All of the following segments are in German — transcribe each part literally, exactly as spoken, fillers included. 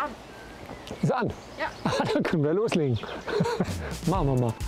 an. Ist an? Ja. Dann können wir loslegen. Machen wir mal.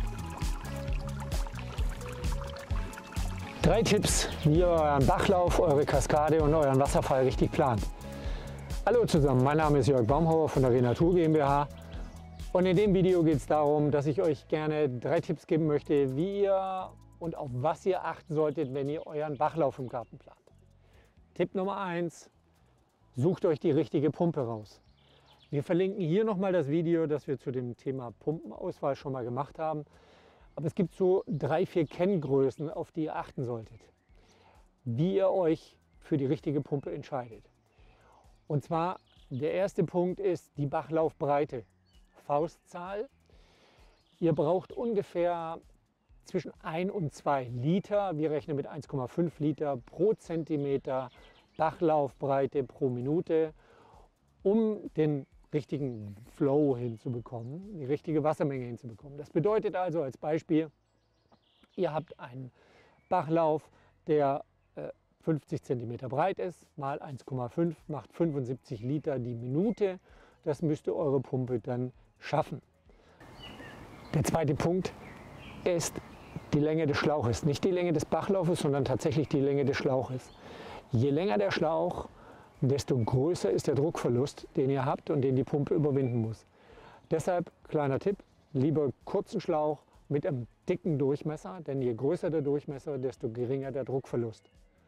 Drei Tipps, wie ihr euren Bachlauf, eure Kaskade und euren Wasserfall richtig plant. Hallo zusammen, mein Name ist Jörg Baumhauer von der Renatur GmbH und in dem Video geht es darum, dass ich euch gerne drei Tipps geben möchte, wie ihr und auf was ihr achten solltet, wenn ihr euren Bachlauf im Garten plant. Tipp Nummer eins, sucht euch die richtige Pumpe raus. Wir verlinken hier nochmal das Video, das wir zu dem Thema Pumpenauswahl schon mal gemacht haben. Aber es gibt so drei, vier Kenngrößen, auf die ihr achten solltet, wie ihr euch für die richtige Pumpe entscheidet. Und zwar, der erste Punkt ist die Bachlaufbreite, Faustzahl. Ihr braucht ungefähr zwischen ein und zwei Liter, wir rechnen mit eins Komma fünf Liter pro Zentimeter Bachlaufbreite pro Minute, um den richtigen Flow hinzubekommen, die richtige Wassermenge hinzubekommen. Das bedeutet also als Beispiel, ihr habt einen Bachlauf, der äh, fünfzig Zentimeter breit ist, mal eins Komma fünf macht fünfundsiebzig Liter die Minute. Das müsste eure Pumpe dann schaffen. Der zweite Punkt ist die Länge des Schlauches. Nicht die Länge des Bachlaufes, sondern tatsächlich die Länge des Schlauches. Je länger der Schlauch, desto größer ist der Druckverlust, den ihr habt und den die Pumpe überwinden muss. Deshalb, kleiner Tipp, lieber kurzen Schlauch mit einem dicken Durchmesser, denn je größer der Durchmesser, desto geringer der Druckverlust.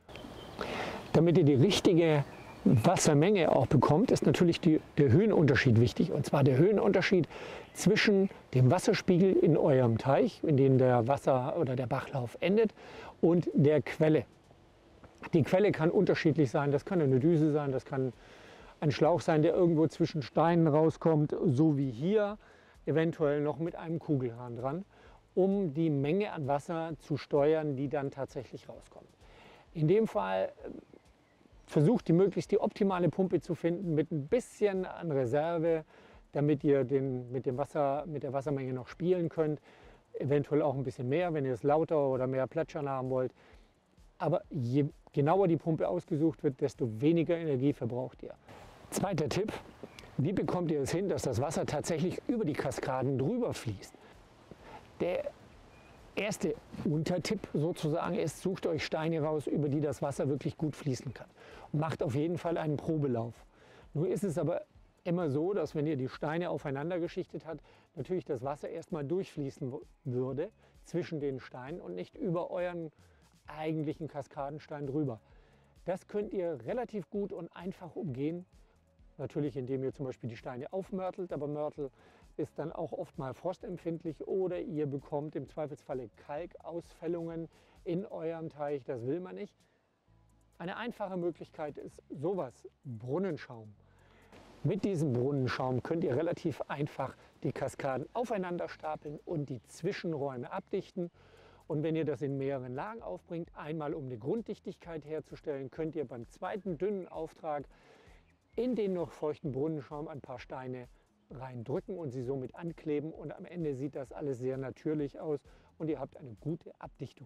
Damit ihr die richtige Wassermenge auch bekommt, ist natürlich die, der Höhenunterschied wichtig. Und zwar der Höhenunterschied zwischen dem Wasserspiegel in eurem Teich, in dem der Wasser- oder der Bachlauf endet, und der Quelle. Die Quelle kann unterschiedlich sein, das kann eine Düse sein, das kann ein Schlauch sein, der irgendwo zwischen Steinen rauskommt, so wie hier, eventuell noch mit einem Kugelhahn dran, um die Menge an Wasser zu steuern, die dann tatsächlich rauskommt. In dem Fall versucht ihr möglichst die optimale Pumpe zu finden mit ein bisschen an Reserve, damit ihr den, mit, dem Wasser, mit der Wassermenge noch spielen könnt, eventuell auch ein bisschen mehr, wenn ihr es lauter oder mehr plätschern haben wollt. Aber je genauer die Pumpe ausgesucht wird, desto weniger Energie verbraucht ihr. Zweiter Tipp, wie bekommt ihr es hin, dass das Wasser tatsächlich über die Kaskaden drüber fließt? Der erste Untertipp sozusagen ist, sucht euch Steine raus, über die das Wasser wirklich gut fließen kann. Und macht auf jeden Fall einen Probelauf. Nur ist es aber immer so, dass wenn ihr die Steine aufeinander geschichtet habt, natürlich das Wasser erstmal durchfließen würde zwischen den Steinen und nicht über euren eigentlichen Kaskadenstein drüber. Das könnt ihr relativ gut und einfach umgehen. Natürlich, indem ihr zum Beispiel die Steine aufmörtelt, aber Mörtel ist dann auch oft mal frostempfindlich oder ihr bekommt im Zweifelsfalle Kalkausfällungen in eurem Teich. Das will man nicht. Eine einfache Möglichkeit ist sowas, Brunnenschaum. Mit diesem Brunnenschaum könnt ihr relativ einfach die Kaskaden aufeinander stapeln und die Zwischenräume abdichten. Und wenn ihr das in mehreren Lagen aufbringt, einmal um eine Grunddichtigkeit herzustellen, könnt ihr beim zweiten dünnen Auftrag in den noch feuchten Brunnenschaum ein paar Steine reindrücken und sie somit ankleben. Und am Ende sieht das alles sehr natürlich aus und ihr habt eine gute Abdichtung.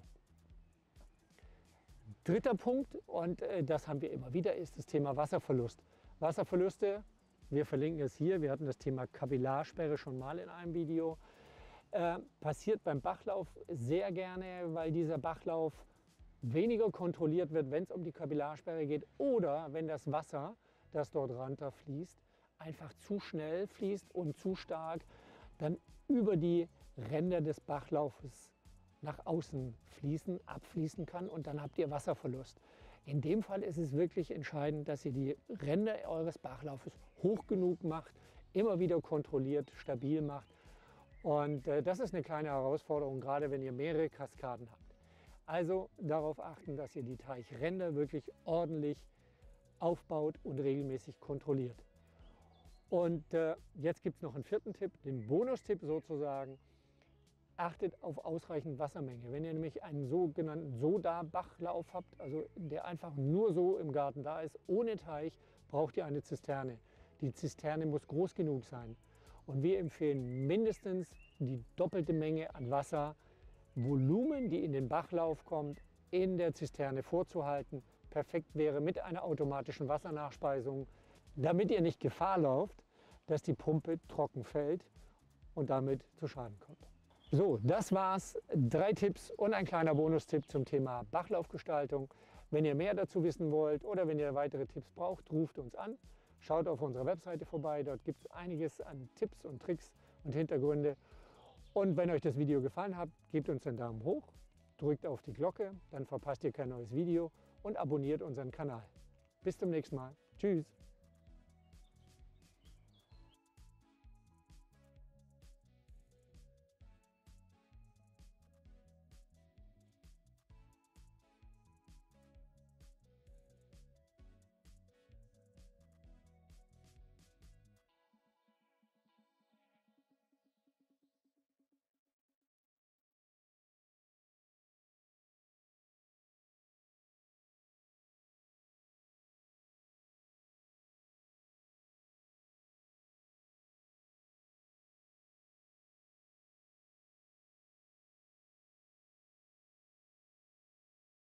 Dritter Punkt, und das haben wir immer wieder, ist das Thema Wasserverlust. Wasserverluste, wir verlinken es hier, wir hatten das Thema Kapillarsperre schon mal in einem Video. Äh, passiert beim Bachlauf sehr gerne, weil dieser Bachlauf weniger kontrolliert wird, wenn es um die Kapillarsperre geht oder wenn das Wasser, das dort runterfließt, einfach zu schnell fließt und zu stark dann über die Ränder des Bachlaufes nach außen fließen, abfließen kann und dann habt ihr Wasserverlust. In dem Fall ist es wirklich entscheidend, dass ihr die Ränder eures Bachlaufes hoch genug macht, immer wieder kontrolliert, stabil macht. Und äh, das ist eine kleine Herausforderung, gerade wenn ihr mehrere Kaskaden habt. Also darauf achten, dass ihr die Teichränder wirklich ordentlich aufbaut und regelmäßig kontrolliert. Und äh, jetzt gibt es noch einen vierten Tipp, den Bonustipp sozusagen. Achtet auf ausreichend Wassermenge. Wenn ihr nämlich einen sogenannten Soda-Bachlauf habt, also der einfach nur so im Garten da ist, ohne Teich, braucht ihr eine Zisterne. Die Zisterne muss groß genug sein. Und wir empfehlen mindestens die doppelte Menge an Wasservolumen, die in den Bachlauf kommt, in der Zisterne vorzuhalten. Perfekt wäre mit einer automatischen Wassernachspeisung damit ihr nicht Gefahr lauft, dass die Pumpe trocken fällt und damit zu Schaden kommt. So, das war's. Drei Tipps und ein kleiner Bonustipp zum Thema Bachlaufgestaltung. Wenn ihr mehr dazu wissen wollt oder wenn ihr weitere Tipps braucht, ruft uns an. Schaut auf unserer Webseite vorbei, dort gibt es einiges an Tipps und Tricks und Hintergründe. Und wenn euch das Video gefallen hat, gebt uns einen Daumen hoch, drückt auf die Glocke, dann verpasst ihr kein neues Video und abonniert unseren Kanal. Bis zum nächsten Mal. Tschüss!